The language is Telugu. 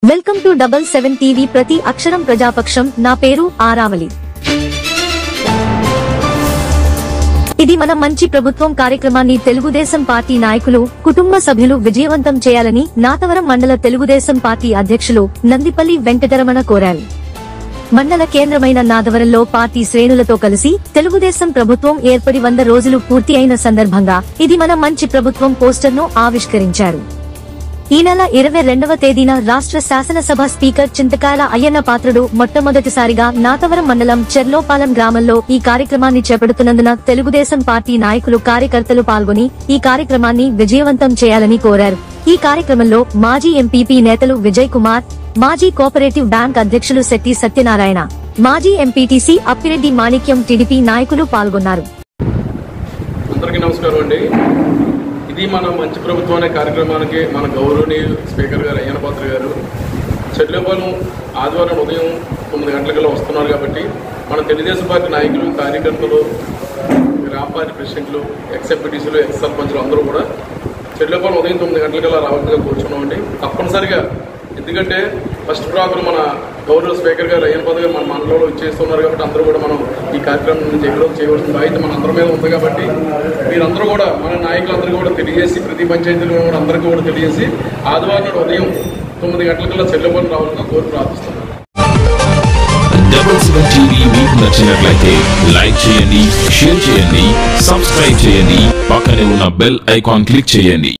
వెల్కమ్ టు 77 టీవీ ప్రతి అక్షరం ప్రజాపక్షం. నా పేరు ఆరావళి. ఇది మన మంచి ప్రభుత్వం కార్యక్రమాన్ని తెలుగుదేశం పార్టీ నాయకులు, కుటుంబ సభ్యులు విజయవంతం చేయాలని నాతవరం మండల తెలుగుదేశం పార్టీ అధ్యక్షులు నందిపల్లి వెంకటరమణ కోరారు. మండల కేంద్రమైన నాదవరంలో పార్టీ శ్రేణులతో కలిసి తెలుగుదేశం ప్రభుత్వం ఏర్పడి 100 రోజులు పూర్తి అయిన సందర్భంగా ఇది మన మంచి ప్రభుత్వం పోస్టర్ను ఆవిష్కరించారు. ఈ నెల 22వ తేదీన రాష్ట్ర శాసనసభ స్పీకర్ చింతకాయల అయ్యన్న పాత్రుడు మొట్టమొదటిసారిగా నాతవరం మండలం చెర్లోపాలెం గ్రామంలో ఈ కార్యక్రమాన్ని చేపడుతున్నందున తెలుగుదేశం పార్టీ నాయకులు, కార్యకర్తలు పాల్గొని ఈ కార్యక్రమాన్ని విజయవంతం చేయాలని కోరారు. ఈ కార్యక్రమంలో మాజీ ఎంపీపీ నేతలు విజయ్ కుమార్, మాజీ కోఆపరేటివ్ బ్యాంక్ అధ్యక్షులు శెట్టి సత్యనారాయణ, మాజీ ఎంపీటీసీ అప్పిరెడ్డి మాణిక్యం, టీడీపీ నాయకులు పాల్గొన్నారు. ఇది మన మంచి ప్రభుత్వం అనే కార్యక్రమానికి మన గౌరవనీయులు స్పీకర్ గారు అయ్యన్న పాత్ర గారు చెర్లోపాలెం ఆదివారం ఉదయం 9 గంటలకల్లా వస్తున్నారు. కాబట్టి మన తెలుగుదేశం పార్టీ నాయకులు, కార్యకర్తలు, గ్రామ పార్టీ ప్రెసిడెంట్లు, ఎక్స్ ఎంపీటీసీలు, ఎక్స్ సర్పంచులు అందరూ కూడా చెర్లోపాలెం ఉదయం 9 గంటలకల్లా రావాల్సిందిగా కూర్చున్నామండి. తప్పనిసరిగా, ఎందుకంటే ఫస్ట్ ప్రోగ్రాం మన గౌరవ స్పీకర్ గారు అయ్యన్న పాత్ర గారు మన మండలంలో ఇచ్చేస్తున్నారు. కాబట్టి అందరూ కూడా మనం ఈ కార్యక్రమం చేయవలసిన బాధ్యత మన అందరి మీద ఉంది. కాబట్టి మీరందరూ కూడా, మన నాయకులందరూ కూడా తెలియజేసి, ప్రతి పంచాయతీలో కూడా అందరికీ కూడా తెలియజేసి ఆదివారం నాడు ఉదయం 9 గంటలకల్లా చెర్లోపాలెం రావాలని కోరి ప్రార్థిస్తున్నాను. 77 టీవీ మీకు నచ్చినట్లయితే లైక్ చేయండి, షేర్ చేయండి, సబ్స్క్రైబ్ చేయండి, పక్కనే ఉన్న బెల్ ఐకాన్ క్లిక్ చేయండి.